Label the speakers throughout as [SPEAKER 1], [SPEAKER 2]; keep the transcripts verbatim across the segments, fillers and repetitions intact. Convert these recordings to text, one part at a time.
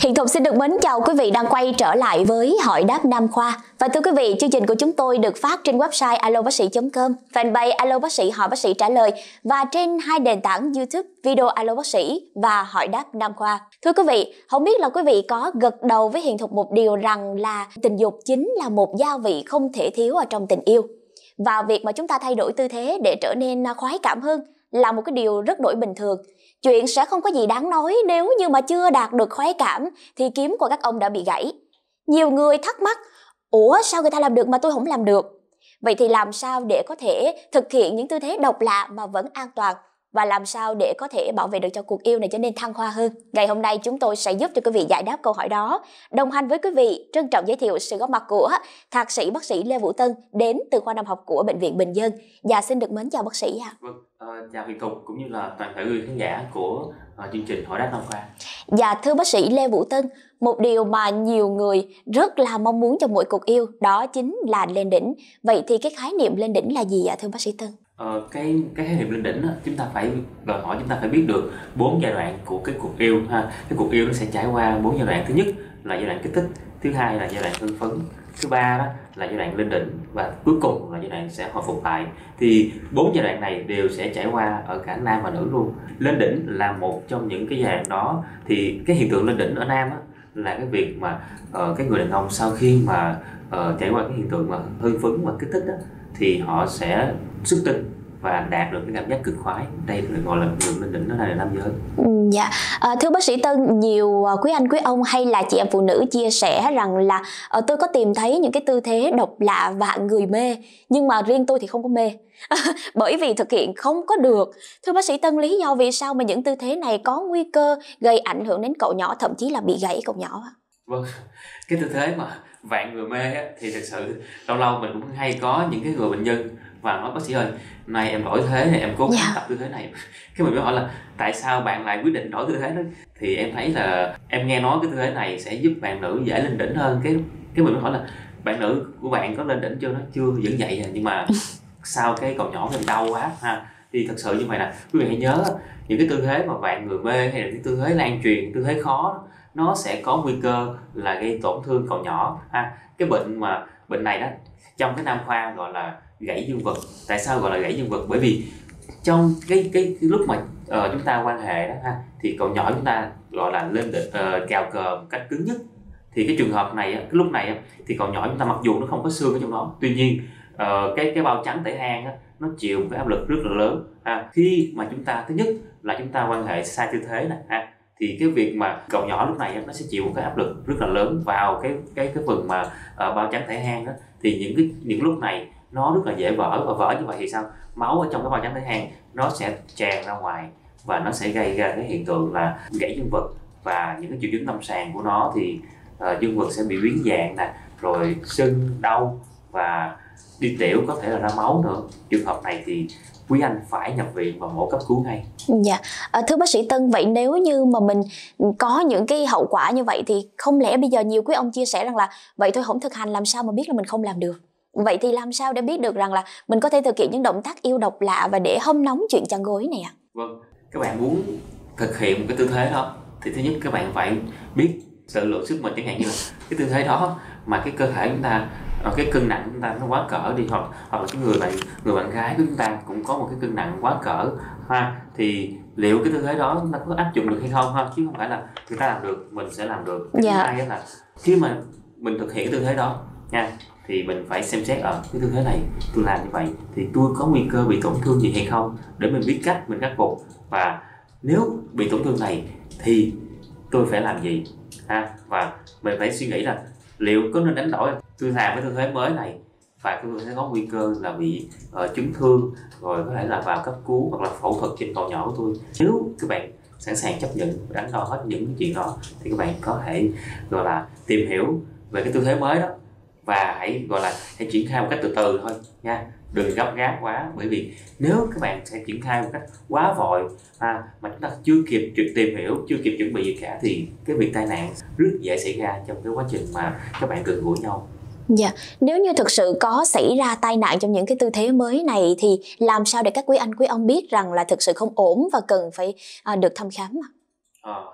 [SPEAKER 1] Hiền Thục xin được mến chào quý vị đang quay trở lại với Hỏi Đáp Nam Khoa. Và thưa quý vị, chương trình của chúng tôi được phát trên website alo bác sĩ chấm com, fanpage Alo Bác Sĩ Hỏi Bác Sĩ Trả Lời và trên hai nền tảng YouTube video Alo Bác Sĩ và Hỏi Đáp Nam Khoa. Thưa quý vị, không biết là quý vị có gật đầu với Hiền Thục một điều rằng là tình dục chính là một gia vị không thể thiếu ở trong tình yêu. Và việc mà chúng ta thay đổi tư thế để trở nên khoái cảm hơn là một cái điều rất đổi bình thường. Chuyện sẽ không có gì đáng nói nếu như mà chưa đạt được khoái cảm thì kiếm của các ông đã bị gãy. Nhiều người thắc mắc, ủa sao người ta làm được mà tôi không làm được? Vậy thì làm sao để có thể thực hiện những tư thế độc lạ mà vẫn an toàn? Và làm sao để có thể bảo vệ được cho cuộc yêu này trở nên thăng hoa hơn? Ngày hôm nay chúng tôi sẽ giúp cho quý vị giải đáp câu hỏi đó. Đồng hành với quý vị, trân trọng giới thiệu sự góp mặt của Thạc sĩ bác sĩ Lê Vũ Tân đến từ khoa nam học của Bệnh viện Bình Dân. Và xin được mến chào bác sĩ ạ.
[SPEAKER 2] Vâng, uh, chào Hiền Thục cũng như là toàn thể quý khán giả của uh, chương trình Hỏi Đáp Nam Khoa.
[SPEAKER 1] Dạ thưa bác sĩ Lê Vũ Tân, một điều mà nhiều người rất là mong muốn trong mỗi cuộc yêu đó chính là lên đỉnh. Vậy thì cái khái niệm lên đỉnh là gì ạ thưa bác sĩ Tân?
[SPEAKER 2] Ờ, cái cái khái niệm lên đỉnh đó, chúng ta phải đòi hỏi chúng ta phải biết được bốn giai đoạn của cái cuộc yêu ha. Cái cuộc yêu nó sẽ trải qua bốn giai đoạn. Thứ nhất là giai đoạn kích thích, thứ hai là giai đoạn hưng phấn, thứ ba đó là giai đoạn lên đỉnh và cuối cùng là giai đoạn sẽ hồi phục lại. Thì bốn giai đoạn này đều sẽ trải qua ở cả nam và nữ luôn. Lên đỉnh là một trong những cái giai đoạn đó. Thì cái hiện tượng lên đỉnh ở nam á, là cái việc mà uh, cái người đàn ông sau khi mà uh, trải qua cái hiện tượng mà hưng phấn và kích thích đó, thì họ sẽ xuất tinh và đạt được cái cảm giác cực khoái. Đây được gọi là hiện tượng lên đỉnh, đó là nam giới.
[SPEAKER 1] Ừ, dạ à, thưa bác sĩ Tân, nhiều quý anh quý ông hay là chị em phụ nữ chia sẻ rằng là uh, tôi có tìm thấy những cái tư thế độc lạ và người mê, nhưng mà riêng tôi thì không có mê bởi vì thực hiện không có được. Thưa bác sĩ Tân, lý do vì sao mà những tư thế này có nguy cơ gây ảnh hưởng đến cậu nhỏ, thậm chí là bị gãy cậu nhỏ?
[SPEAKER 2] Vâng, cái tư thế mà vạn người mê á, thì thực sự lâu lâu mình cũng hay có những cái người bệnh nhân và nói bác sĩ ơi, nay em đổi thế này, em cố gắng yeah. tập tư thế này. Cái mình mới hỏi là tại sao bạn lại quyết định đổi tư thế đó? Thì em thấy là em nghe nói cái tư thế này sẽ giúp bạn nữ dễ lên đỉnh hơn. Cái cái mình mới hỏi là bạn nữ của bạn có lên đỉnh chưa? Nó chưa, vẫn vậy à, nhưng mà sao cái cậu nhỏ mình đau quá ha. Thì thật sự như vậy nè, quý vị hãy nhớ những cái tư thế mà vạn người mê hay là những tư thế lan truyền, tư thế khó, nó sẽ có nguy cơ là gây tổn thương cậu nhỏ ha. Cái bệnh mà bệnh này đó trong cái nam khoa gọi là gãy dương vật. Tại sao gọi là gãy dương vật? Bởi vì trong cái cái, cái lúc mà uh, chúng ta quan hệ đó ha, thì cậu nhỏ chúng ta gọi là lên uh, cào cờ một cách cứng nhất. Thì cái trường hợp này, cái lúc này thì cậu nhỏ chúng ta mặc dù nó không có xương ở trong đó, tuy nhiên uh, cái cái bao trắng tẩy hang nó chịu một cái áp lực rất là lớn ha. Khi mà chúng ta thứ nhất là chúng ta quan hệ sai tư thế này ha, thì cái việc mà cậu nhỏ lúc này nó sẽ chịu một cái áp lực rất là lớn vào cái cái cái phần mà uh, bao trắng thể hang đó. Thì những cái những lúc này nó rất là dễ vỡ, và vỡ như vậy thì sao? Máu ở trong cái bao trắng thể hang nó sẽ tràn ra ngoài và nó sẽ gây ra cái hiện tượng là gãy dương vật. Và những cái triệu chứng lâm sàng của nó thì uh, dương vật sẽ bị biến dạng nè, rồi sưng đau và đi tiểu, có thể là ra máu nữa. Trường hợp này thì quý anh phải nhập viện và mổ cấp cứu ngay.
[SPEAKER 1] Dạ, à, thưa bác sĩ Tân, vậy nếu như mà mình có những cái hậu quả như vậy thì không lẽ bây giờ nhiều quý ông chia sẻ rằng là vậy thôi không thực hành làm sao mà biết là mình không làm được? Vậy thì làm sao để biết được rằng là mình có thể thực hiện những động tác yêu độc lạ và để hâm nóng chuyện chăn gối này ạ?
[SPEAKER 2] Vâng, các bạn muốn thực hiện một cái tư thế đó thì thứ nhất các bạn phải biết tự lượng sức mình, chẳng hạn như là cái tư thế đó mà cái cơ thể chúng ta, cái cân nặng chúng ta nó quá cỡ đi, hoặc hoặc là cái người bạn người bạn gái của chúng ta cũng có một cái cân nặng quá cỡ ha, thì liệu cái tư thế đó chúng ta có áp dụng được hay không ha, chứ không phải là người ta làm được mình sẽ làm được. Cái
[SPEAKER 1] dạ.
[SPEAKER 2] thứ hai là khi mà mình thực hiện cái tư thế đó nha, thì mình phải xem xét ở cái tư thế này tôi làm như vậy thì tôi có nguy cơ bị tổn thương gì hay không, để mình biết cách mình khắc phục, và nếu bị tổn thương này thì tôi phải làm gì ha. Và mình phải suy nghĩ là liệu có nên đánh đổi tôi làm cái tư thế mới này và tôi sẽ có nguy cơ là bị uh, chấn thương, rồi có thể là vào cấp cứu hoặc là phẫu thuật trên cậu nhỏ của tôi. Nếu các bạn sẵn sàng chấp nhận đánh đo hết những cái chuyện đó thì các bạn có thể gọi là tìm hiểu về cái tư thế mới đó, và hãy gọi là hãy triển khai một cách từ từ thôi nha, đừng gấp gáp quá. Bởi vì nếu các bạn sẽ triển khai một cách quá vội à, mà chúng ta chưa kịp tìm hiểu, chưa kịp chuẩn bị gì cả, thì cái việc tai nạn rất dễ xảy ra trong cái quá trình mà các bạn gần gũi nhau.
[SPEAKER 1] Dạ, nếu như thực sự có xảy ra tai nạn trong những cái tư thế mới này thì làm sao để các quý anh quý ông biết rằng là thực sự không ổn và cần phải à, được thăm khám?
[SPEAKER 2] À,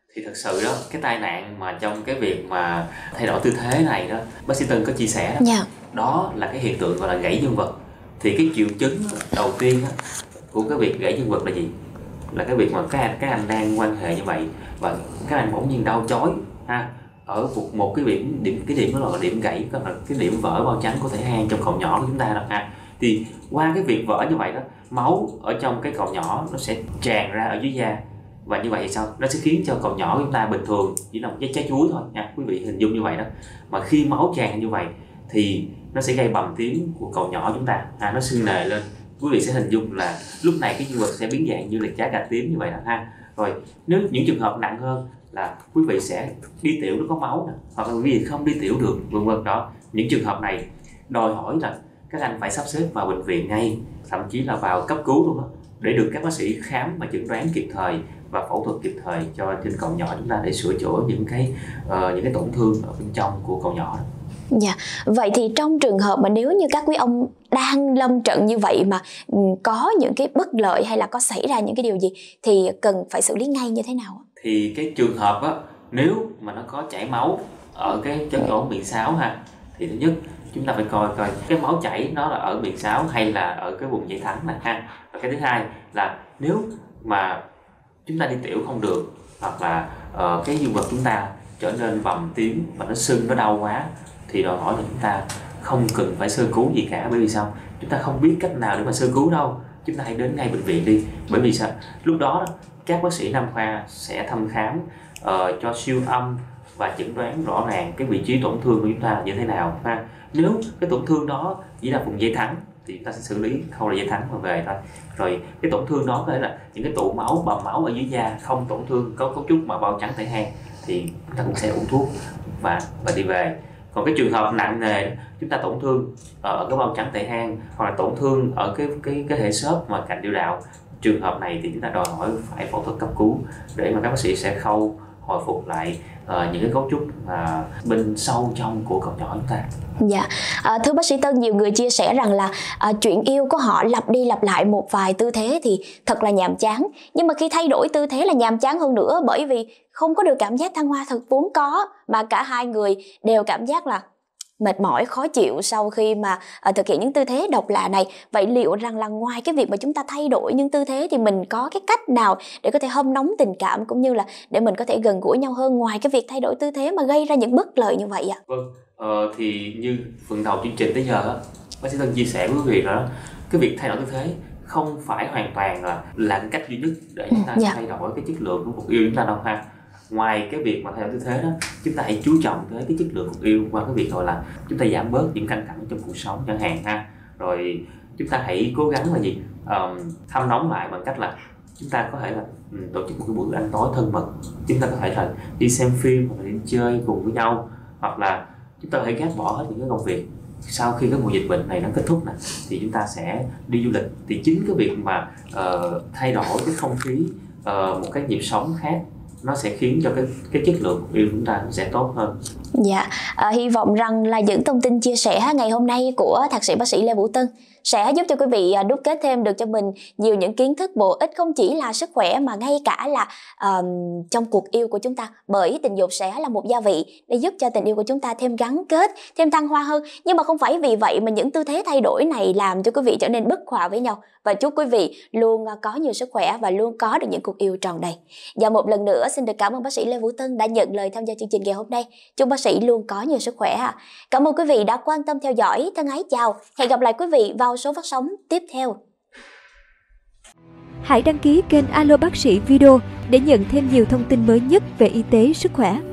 [SPEAKER 2] Thì thật sự đó, cái tai nạn mà trong cái việc mà thay đổi tư thế này đó, bác sĩ Tân có chia sẻ đó, yeah. đó là cái hiện tượng gọi là gãy dương vật. Thì cái triệu chứng đầu tiên đó, của cái việc gãy dương vật là gì? Là cái việc mà các anh, các anh đang quan hệ như vậy và các anh bỗng nhiên đau chói ha, ở một, một cái điểm, điểm cái điểm đó là điểm gãy, đó là cái điểm vỡ bao trắng của thể hang trong cầu nhỏ của chúng ta đó ha. Thì qua cái việc vỡ như vậy đó, máu ở trong cái cầu nhỏ nó sẽ tràn ra ở dưới da, và như vậy thì sao? Nó sẽ khiến cho cầu nhỏ của chúng ta bình thường chỉ là một cái trái chuối thôi nha, quý vị hình dung như vậy đó. Mà khi máu tràn như vậy thì nó sẽ gây bầm tím của cầu nhỏ chúng ta, à, nó sưng nề lên. Quý vị sẽ hình dung là lúc này cái dương vật sẽ biến dạng như là trái cà tím như vậy đó ha. Rồi nếu những trường hợp nặng hơn là quý vị sẽ đi tiểu nó có máu nè, hoặc là quý vị không đi tiểu được, vân vân đó. Những trường hợp này đòi hỏi là các anh phải sắp xếp vào bệnh viện ngay, thậm chí là vào cấp cứu luôn đó, để được các bác sĩ khám và chẩn đoán kịp thời và phẫu thuật kịp thời cho trên cầu nhỏ chúng ta để sửa chữa những cái uh, những cái tổn thương ở bên trong của cầu nhỏ.
[SPEAKER 1] Dạ, vậy thì trong trường hợp mà nếu như các quý ông đang lâm trận như vậy mà có những cái bất lợi hay là có xảy ra những cái điều gì thì cần phải xử lý ngay như thế nào?
[SPEAKER 2] Thì cái trường hợp á, nếu mà nó có chảy máu ở cái chân ổ miệng sáo ha, thì thứ nhất chúng ta phải coi coi cái máu chảy nó là ở miệng sáo hay là ở cái vùng dây thắng này ha. Và cái thứ hai là nếu mà chúng ta đi tiểu không được, hoặc là uh, cái dương vật chúng ta trở nên bầm tím và nó sưng, nó đau quá, thì đòi hỏi là chúng ta không cần phải sơ cứu gì cả. Bởi vì sao? Chúng ta không biết cách nào để mà sơ cứu đâu. Chúng ta hãy đến ngay bệnh viện đi. Bởi vì sao? Lúc đó các bác sĩ nam khoa sẽ thăm khám, uh, cho siêu âm và chẩn đoán rõ ràng cái vị trí tổn thương của chúng ta là như thế nào ha. Nếu cái tổn thương đó chỉ là vùng dây thắng thì chúng ta sẽ xử lý khâu là dây thắng và về thôi. Rồi cái tổn thương đó có thể là những cái tụ máu, bầm máu ở dưới da, không tổn thương có cấu trúc mà bao trắng thể hang, thì chúng ta cũng sẽ uống thuốc và và đi về. Còn cái trường hợp nặng nề chúng ta tổn thương ở cái bao trắng thể hang hoặc là tổn thương ở cái cái cái hệ xốp mà cạnh điệu đạo, trường hợp này thì chúng ta đòi hỏi phải phẫu thuật cấp cứu để mà các bác sĩ sẽ khâu hồi phục lại uh, những cái cấu trúc uh, bên sâu trong của cầu nhỏ chúng ta.
[SPEAKER 1] Dạ, à, thưa bác sĩ Tân, nhiều người chia sẻ rằng là à, chuyện yêu của họ lặp đi lặp lại một vài tư thế thì thật là nhàm chán. Nhưng mà khi thay đổi tư thế là nhàm chán hơn nữa, bởi vì không có được cảm giác thăng hoa thật vốn có, mà cả hai người đều cảm giác là mệt mỏi, khó chịu sau khi mà à, thực hiện những tư thế độc lạ này. Vậy liệu rằng là ngoài cái việc mà chúng ta thay đổi những tư thế thì mình có cái cách nào để có thể hâm nóng tình cảm cũng như là để mình có thể gần gũi nhau hơn ngoài cái việc thay đổi tư thế mà gây ra những bất lợi như vậy ạ?
[SPEAKER 2] Vâng, ờ, thì như phần đầu chương trình tới giờ bác sĩ Tân chia sẻ với quý vị đó, cái việc thay đổi tư thế không phải hoàn toàn là là cái cách duy nhất để chúng ta dạ. thay đổi cái chất lượng của cuộc yêu chúng ta đâu ha. Ngoài cái việc mà thay đổi tư thế đó, chúng ta hãy chú trọng tới cái chất lượng cuộc yêu qua cái việc gọi là chúng ta giảm bớt những căng thẳng trong cuộc sống chẳng hạn ha. Rồi chúng ta hãy cố gắng là gì, um, hâm nóng lại bằng cách là chúng ta có thể là um, tổ chức một cái buổi ăn tối thân mật. Chúng ta có thể là đi xem phim hoặc là đi chơi cùng với nhau, hoặc là chúng ta có thể gác bỏ hết những cái công việc. Sau khi cái mùa dịch bệnh này nó kết thúc nè, thì chúng ta sẽ đi du lịch. Thì chính cái việc mà uh, thay đổi cái không khí, uh, một cái nhịp sống khác, nó sẽ khiến cho cái cái chất lượng yêu chúng ta sẽ tốt hơn.
[SPEAKER 1] Dạ, à, hy vọng rằng là những thông tin chia sẻ ngày hôm nay của thạc sĩ bác sĩ Lê Vũ Tân sẽ giúp cho quý vị đúc kết thêm được cho mình nhiều những kiến thức bổ ích, không chỉ là sức khỏe mà ngay cả là uh, trong cuộc yêu của chúng ta. Bởi tình dục sẽ là một gia vị để giúp cho tình yêu của chúng ta thêm gắn kết, thêm thăng hoa hơn. Nhưng mà không phải vì vậy mà những tư thế thay đổi này làm cho quý vị trở nên bất hòa với nhau. Và chúc quý vị luôn có nhiều sức khỏe và luôn có được những cuộc yêu tròn đầy. Và một lần nữa xin được cảm ơn bác sĩ Lê Vũ Tân đã nhận lời tham gia chương trình ngày hôm nay. Chúc bác sĩ luôn có nhiều sức khỏe. Cảm ơn quý vị đã quan tâm theo dõi. Thân ái chào. Hẹn gặp lại quý vị vào số phát sóng tiếp theo.
[SPEAKER 3] Hãy đăng ký kênh Alo Bác sĩ Video để nhận thêm nhiều thông tin mới nhất về y tế, sức khỏe.